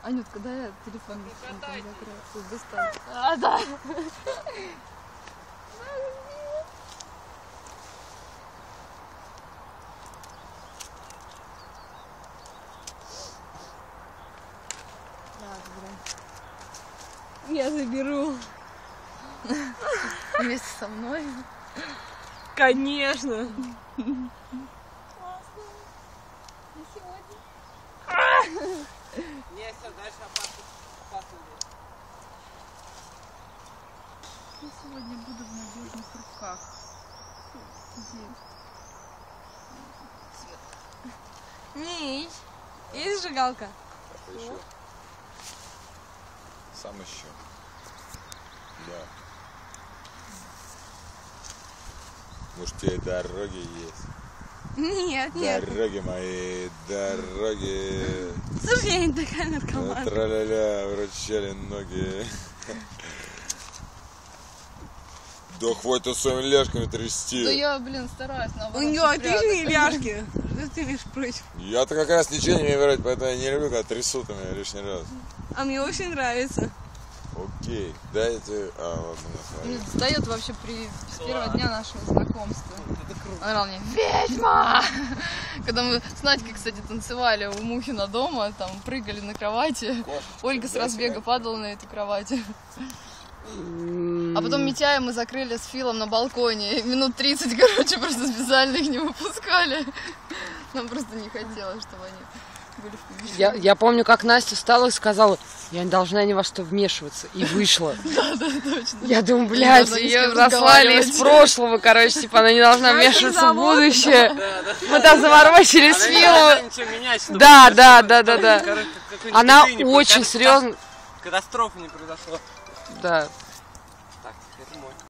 Анютка, дай я телефон закрою. Быстро. А, да. Я заберу. Вместе со мной. Конечно. Классно. И сегодня. Не, все, дальше опасно. Я сегодня буду в надежных руках. Мич, есть зажигалка? Еще. Сам еще. Да. Может, тебе дороги есть? Нет, нет. Дороги мои, дороги. Слушай, я не такая наркоманка. Тра-ля-ля, вручали ноги. Да хватит своими ляжками трясти. Да я, блин, стараюсь У наоборот. нее отличные ляжки. Что ты имеешь против? Я-то как раз ничего не умею врать, поэтому я не люблю, когда трясут у меня лишний раз. А мне очень нравится. Окей, дайте... ладно, Мне нахуй. достает вообще с первого дня нашего знакомства. Он говорил мне: ведьма! Когда мы с Надькой, кстати, танцевали у Мухина дома, там прыгали на кровати. Ольга с разбега падала на эту кровать. А потом Митяя мы закрыли с Филом на балконе. Минут 30, короче, просто специально их не выпускали. Нам просто не хотелось, чтобы они были в помещении. Я помню, как Настя встала и сказала: я не должна ни во что вмешиваться. И вышла. Да, точно. Я думаю, блядь, должна ни с ее кем заслали из разговаривать. прошлого, короче, типа она не должна вмешиваться в будущее. Мы там заморочили с Филом. Да. Она очень серьезно. Катастрофа не произошла. Да. Так, это мой.